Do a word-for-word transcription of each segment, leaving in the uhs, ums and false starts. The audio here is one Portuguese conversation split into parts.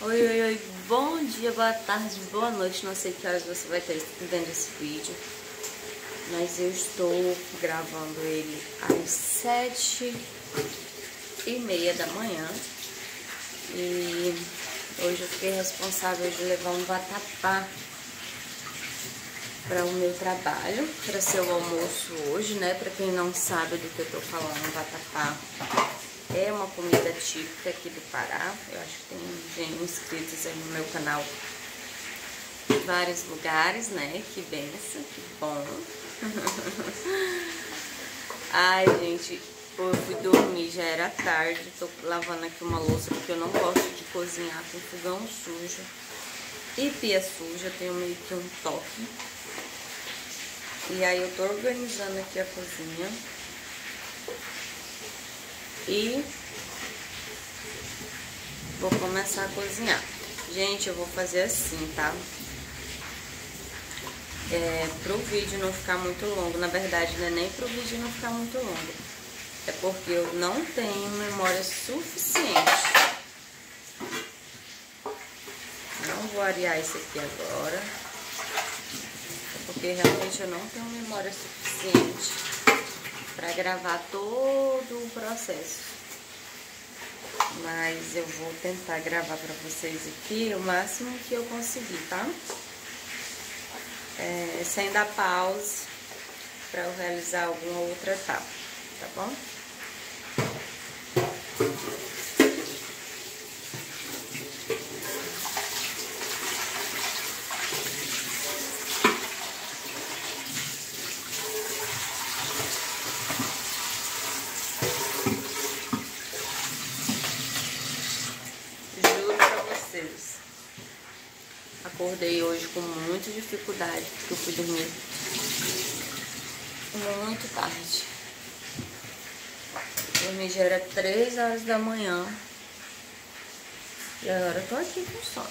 Oi, oi, oi, bom dia, boa tarde, boa noite, não sei que horas você vai estar vendo esse vídeo, mas eu estou gravando ele às sete e meia da manhã e hoje eu fiquei responsável de levar um vatapá para o meu trabalho, para ser o almoço hoje, né? Para quem não sabe do que eu tô falando, vatapá é uma comida típica aqui do Pará. Eu acho que tem gente inscritos aí no meu canal de vários lugares, né? Que benção, que bom. Ai, gente, eu fui dormir, já era tarde. Tô lavando aqui uma louça porque eu não gosto de cozinhar com fogão sujo e pia suja. Tenho meio que um toque. E aí eu tô organizando aqui a cozinha. E vou começar a cozinhar. Gente, eu vou fazer assim, tá? É, pro vídeo não ficar muito longo, na verdade, não é nem pro vídeo não ficar muito longo. É porque eu não tenho memória suficiente. Não vou arear isso aqui agora. É porque realmente eu não tenho memória suficiente para gravar todo o processo. Mas eu vou tentar gravar para vocês aqui o máximo que eu conseguir, tá? É, sem dar pause para eu realizar alguma outra etapa, tá bom? Acordei hoje com muita dificuldade, porque eu fui dormir muito tarde. Dormi já era três horas da manhã. E agora eu tô aqui com sono.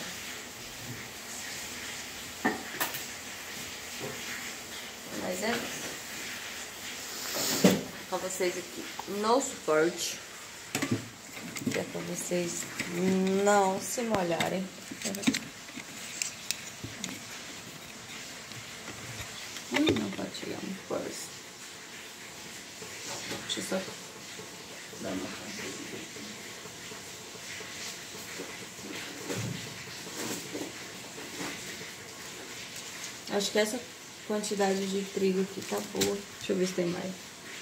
Mas é isso. Vou com vocês aqui no suporte. Que é pra vocês não se molharem. Não pode chegar muito forte. Deixa eu só dar uma fazenda. Acho que essa quantidade de trigo aqui tá boa. Deixa eu ver se tem mais.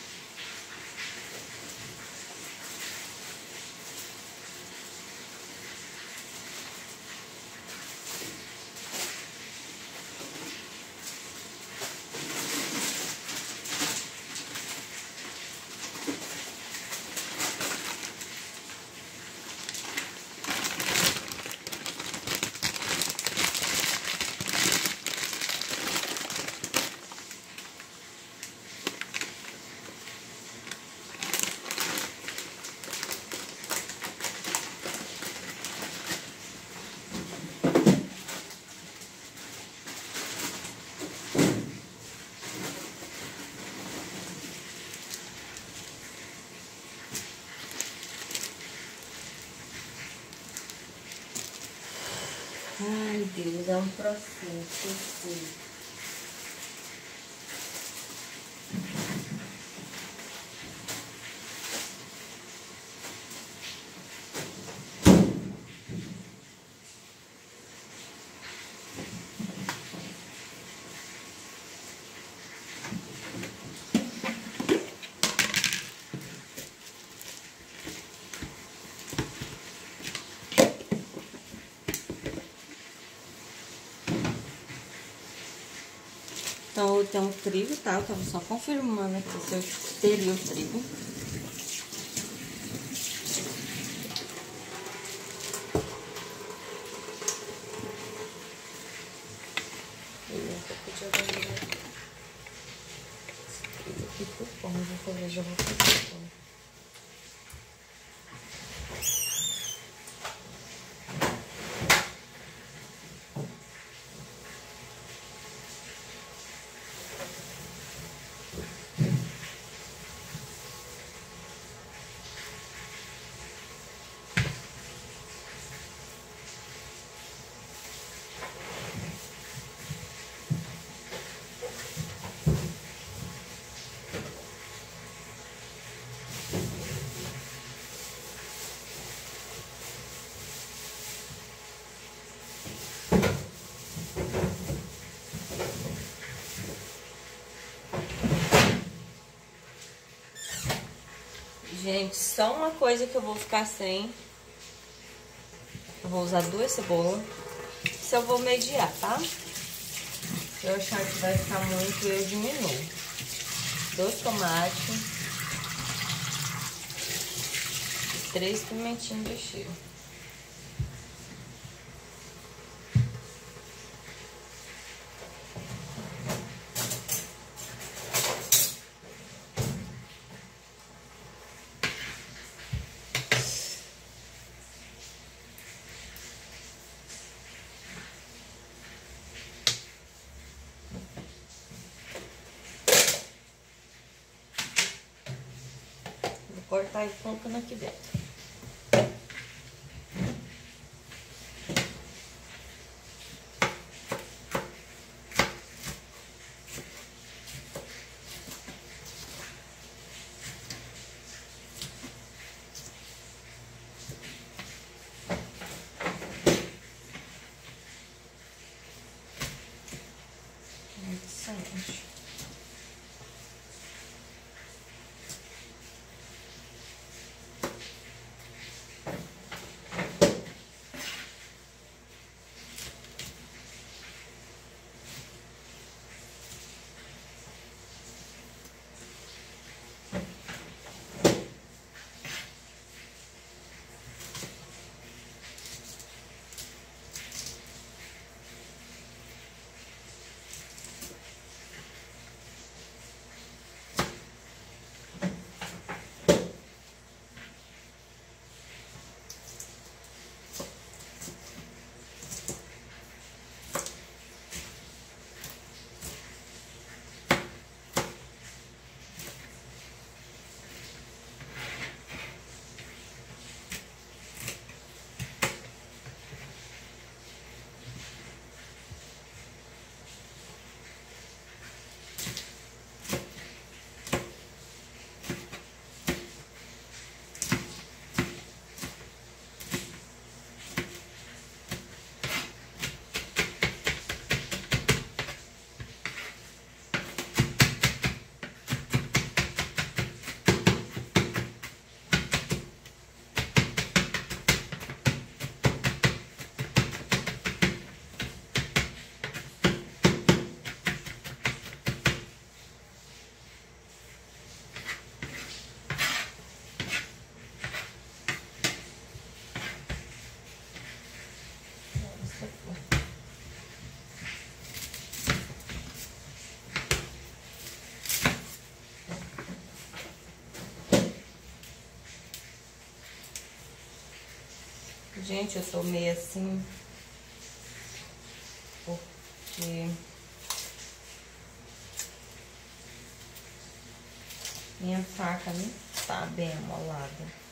Ai, Deus, é um processo, assim. Então, eu tenho o trigo, tá? Eu tava só confirmando aqui se eu teria o trigo. Esse trigo aqui por bom, vou fazer, já vou fazer. Gente, só uma coisa que eu vou ficar sem. Eu vou usar duas cebolas. Se eu vou mediar, tá? Se eu achar que vai ficar muito, eu diminuo. Dois tomates. E três pimentinhos de cheiro. Cortar e colocando aqui dentro. Interessante. Gente, eu tô meio assim, porque minha faca não tá bem amolada.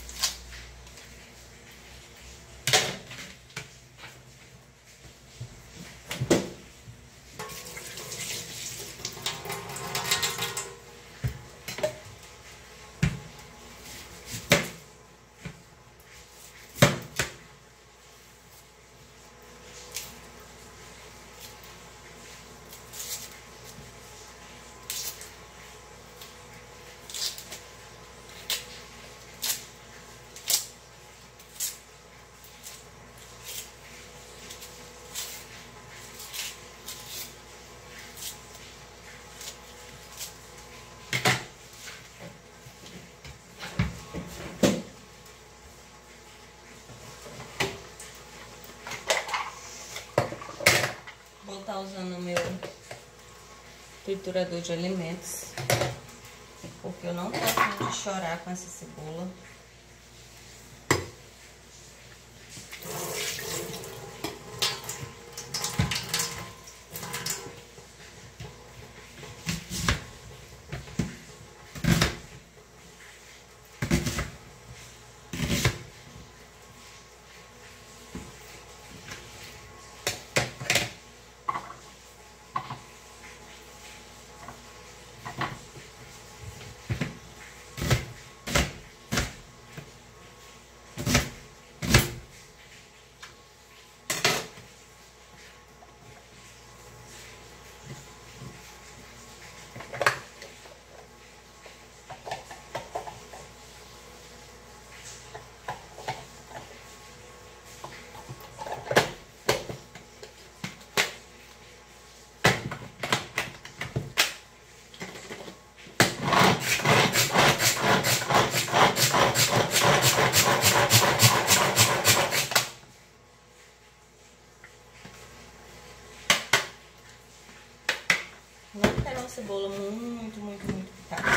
Vou estar usando o meu triturador de alimentos, porque eu não tô afim de chorar com essa cebola. Não quero uma cebola muito, muito, muito picada.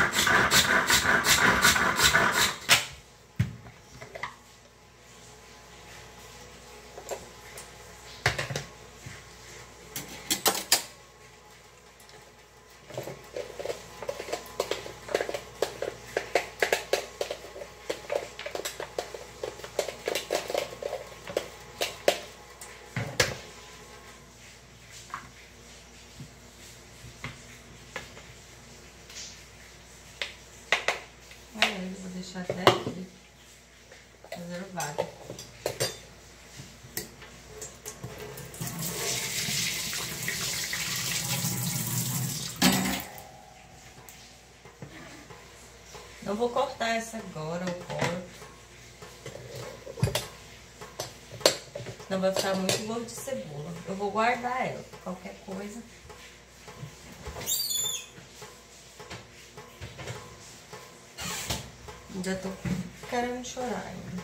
Vou deixar até aqui reservado. Não vou cortar essa agora, eu corto. Não vai ficar muito gosto de cebola. Eu vou guardar ela, qualquer coisa. Já tô querendo chorar ainda.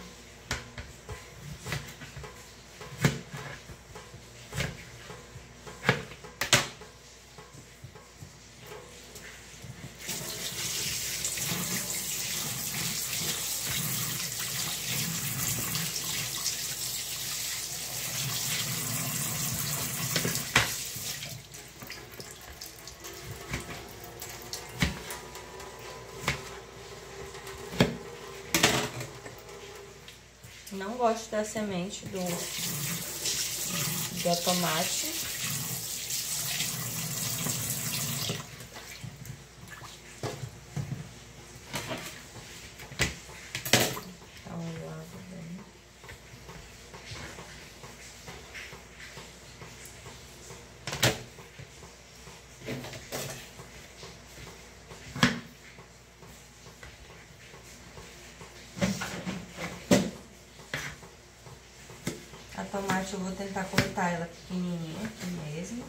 Não gosto da semente do, do tomate. Então, eu lavo bem. A tomate eu vou tentar cortar ela pequenininha aqui mesmo.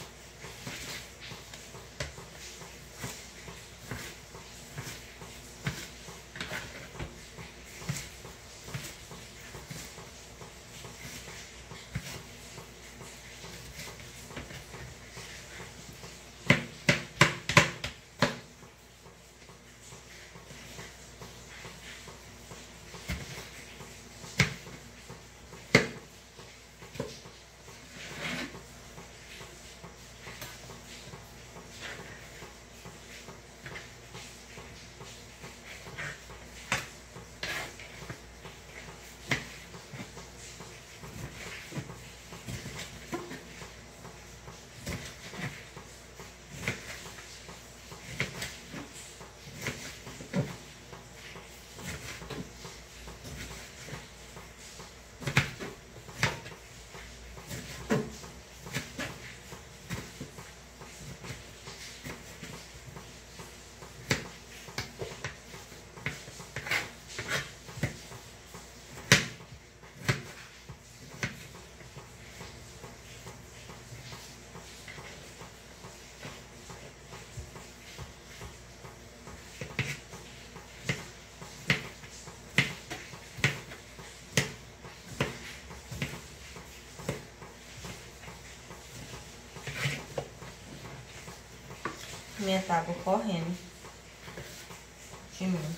Minha tábua correndo de mim.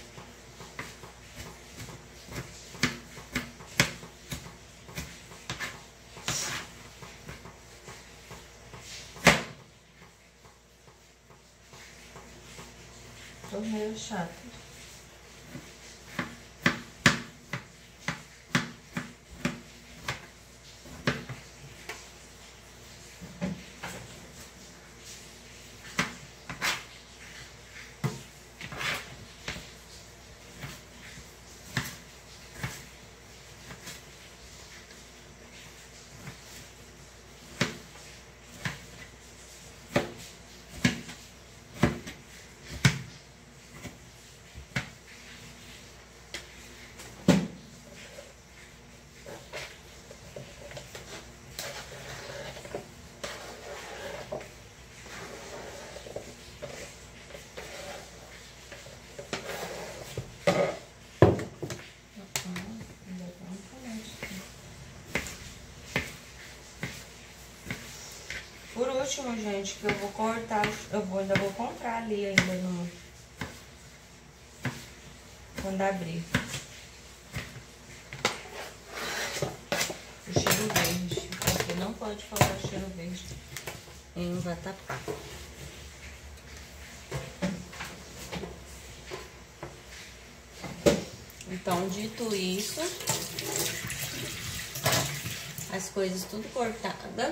Tô meio chata. último, gente, que eu vou cortar, eu vou, ainda vou comprar ali ainda no... quando abrir. O cheiro verde, porque não pode faltar cheiro verde em um vatapá. Então, dito isso, as coisas tudo cortada,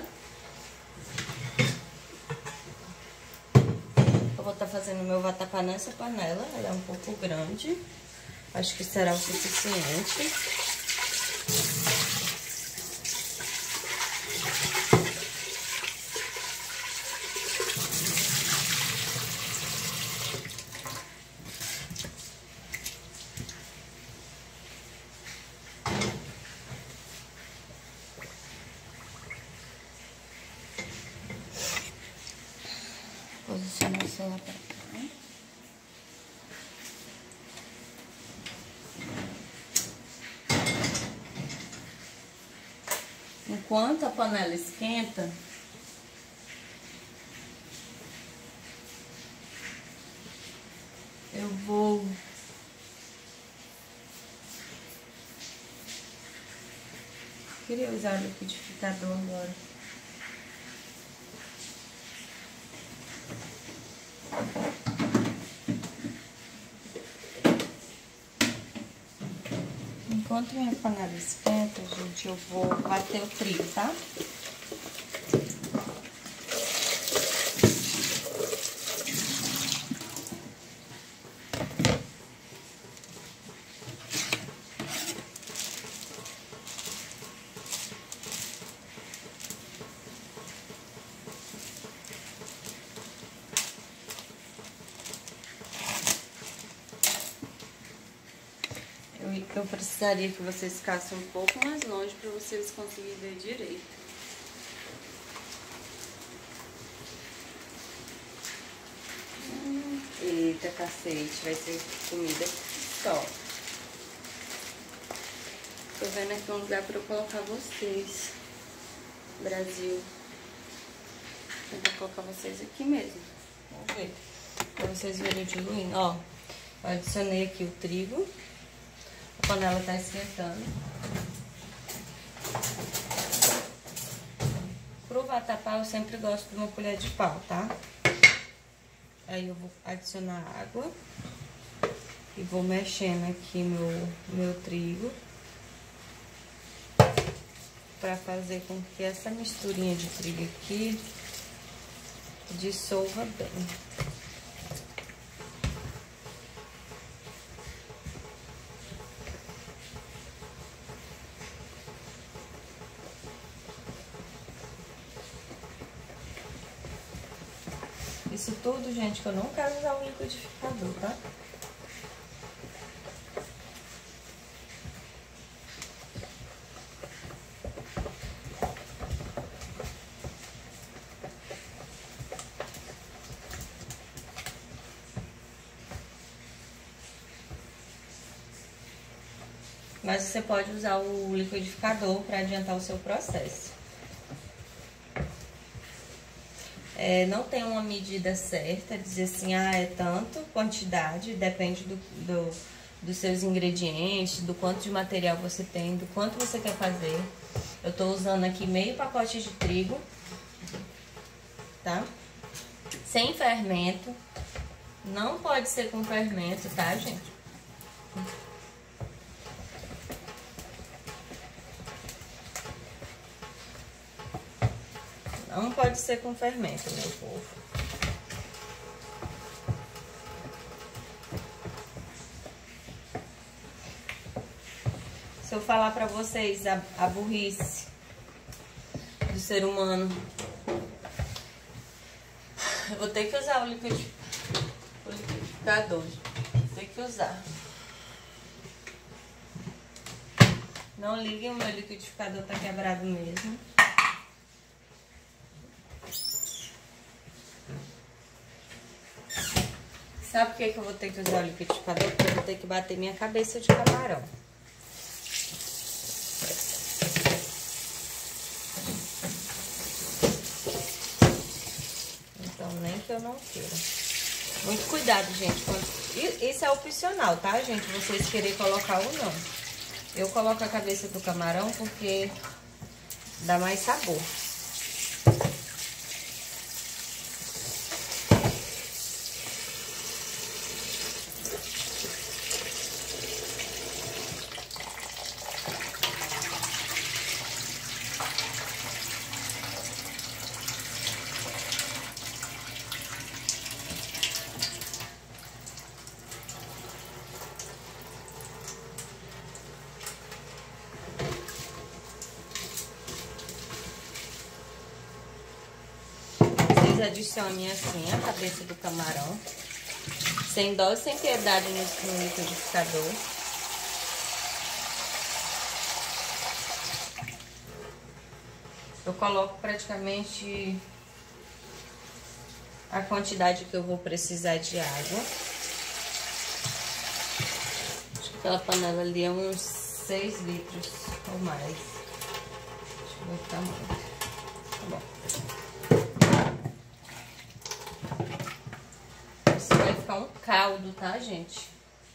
eu vou estar fazendo meu vatapá nessa panela. Ela é um pouco grande, acho que será o suficiente. Posicionar o celular pra cá. Enquanto a panela esquenta, eu vou queria usar o liquidificador agora. Enquanto minha panela esquenta, gente, eu vou bater o trigo, tá? Eu precisaria que vocês ficassem um pouco mais longe para vocês conseguirem ver direito. Hum, eita, cacete, vai ser comida só. Tô vendo aqui um lugar para eu colocar vocês. Brasil. Eu vou colocar vocês aqui mesmo. Vamos ver. Pra vocês verem diluindo. Ó, eu adicionei aqui o trigo. A panela tá esquentando. Pro vatapá eu sempre gosto de uma colher de pau, tá? Aí eu vou adicionar água. E vou mexendo aqui meu, meu trigo. Pra fazer com que essa misturinha de trigo aqui dissolva bem. Isso tudo, gente, que eu não quero usar o liquidificador, tá? Mas você pode usar o liquidificador para adiantar o seu processo. É, não tem uma medida certa, dizer assim, ah, é tanto, quantidade, depende do, do, dos seus ingredientes, do quanto de material você tem, do quanto você quer fazer. Eu tô usando aqui meio pacote de trigo, tá? Sem fermento, não pode ser com fermento, tá, gente? Não pode ser com fermento, meu povo. Se eu falar pra vocês a, a burrice do ser humano, eu vou ter que usar o liquidificador. Vou ter que usar. Não liguem, o meu liquidificador tá quebrado mesmo. Sabe por que que eu vou ter que usar o liquidificador? Porque eu vou ter que bater minha cabeça de camarão. que eu não queira. Muito cuidado, gente. Isso é opcional, tá, gente? Vocês querem colocar ou não. Eu coloco a cabeça do camarão porque dá mais sabor. Adicione assim a cabeça do camarão, sem dó e sem piedade no, no liquidificador. Eu coloco praticamente a quantidade que eu vou precisar de água. Acho que aquela panela ali é uns seis litros ou mais. Deixa eu ver o tamanho. Tá bom. Vai ficar um caldo, tá, gente?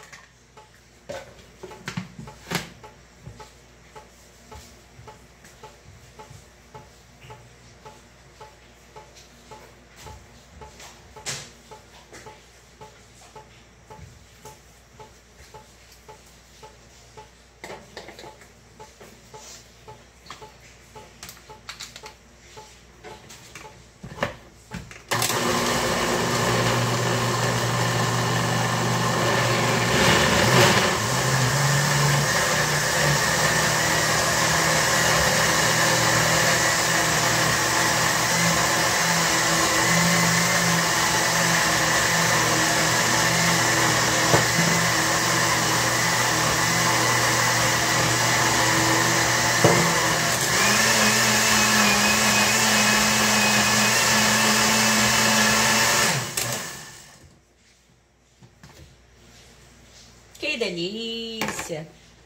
Que delícia!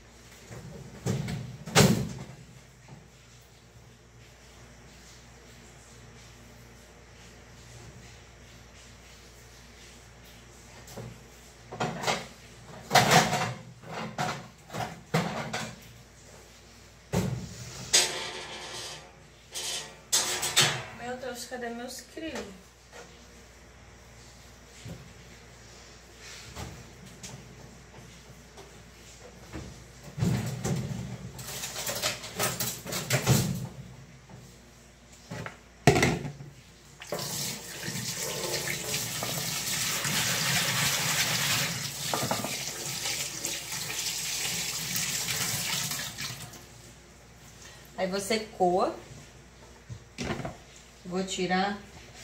Meu Deus, cadê meus crios? Aí você coa. Vou tirar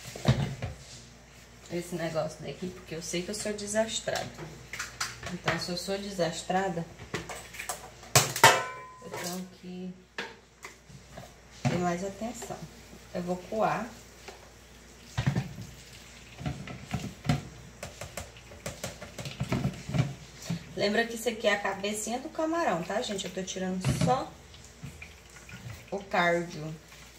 esse negócio daqui, porque eu sei que eu sou desastrada. Então, se eu sou desastrada, eu tenho que ter mais atenção. Eu vou coar. Lembra que isso aqui é a cabecinha do camarão, tá, gente? Eu tô tirando só o cardio.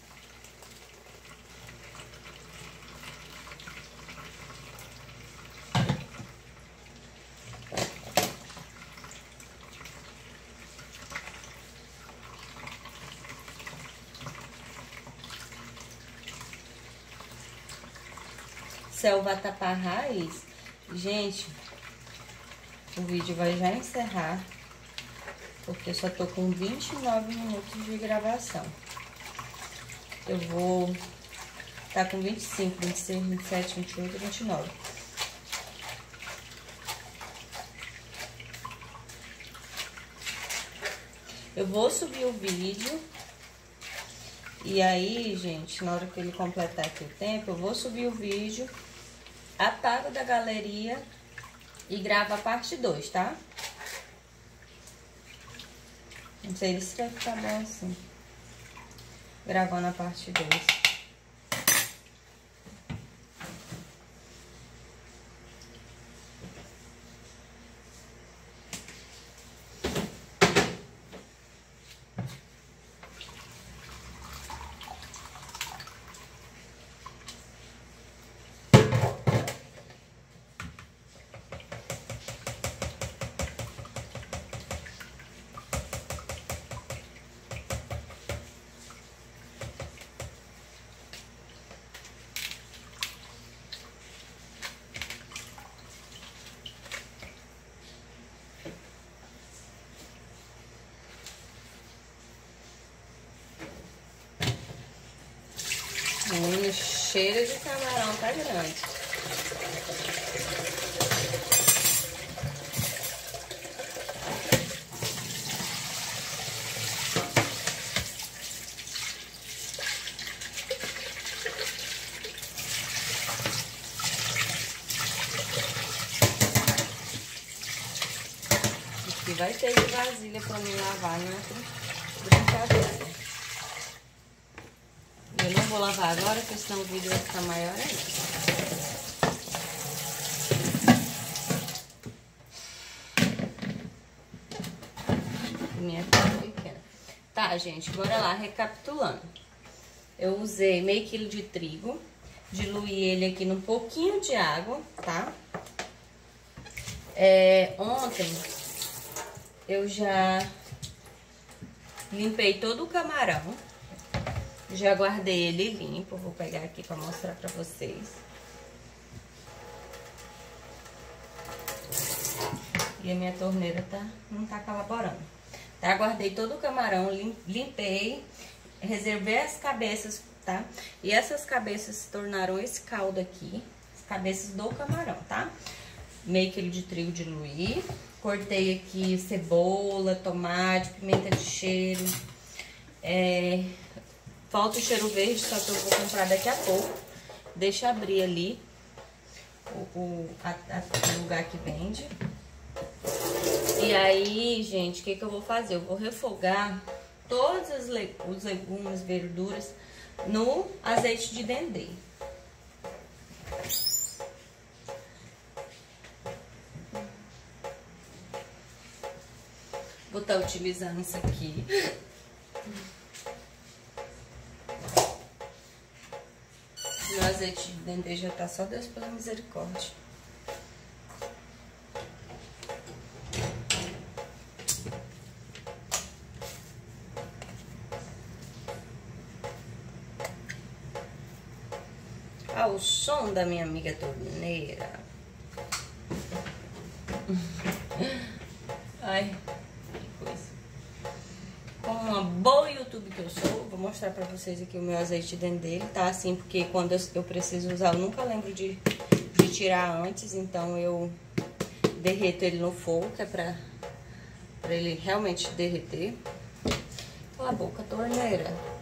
Selva tapar raiz. Gente, o vídeo vai já encerrar, porque eu só tô com vinte e nove minutos de gravação. Eu vou tá com vinte e cinco, vinte e seis, vinte e sete, vinte e oito, vinte e nove. Eu vou subir o vídeo. E aí, gente, na hora que ele completar aqui o tempo, eu vou subir o vídeo, apago da galeria e gravo a parte dois, tá? Não sei se vai ficar bom assim, gravando a parte dois. cheiro de camarão tá grande. Aqui vai ter de vasilha pra me lavar, não é brincadeira. Eu não vou lavar agora, porque senão o vídeo vai ficar maior ainda. Minha cara pequena. Tá, gente, bora lá, recapitulando. Eu usei meio quilo de trigo, diluí ele aqui num pouquinho de água, tá? É, ontem eu já limpei todo o camarão. Já guardei ele limpo, vou pegar aqui pra mostrar pra vocês. E a minha torneira tá, não tá colaborando. Tá, guardei todo o camarão, limpei, reservei as cabeças, tá? E essas cabeças se tornaram esse caldo aqui, as cabeças do camarão, tá? Meio quilo de trigo diluí, cortei aqui cebola, tomate, pimenta de cheiro, é... falta o cheiro verde, só que eu vou comprar daqui a pouco. Deixa abrir ali o, o, a, a, o lugar que vende. E aí, gente, o que, que eu vou fazer? Eu vou refogar todos os, leg os legumes, verduras no azeite de dendê. Vou estar utilizando isso aqui. Meu azeite de dendê já tá só Deus pela misericórdia. Ah, o som da minha amiga torneira. Ai, que coisa. Como uma boa YouTube que eu sou, vou mostrar pra vocês aqui o meu azeite de dendê. Tá assim, porque quando eu, eu preciso usar, eu nunca lembro de, de tirar antes. Então eu derreto ele no fogo, que é pra, pra ele realmente derreter. Cala a boca, torneira.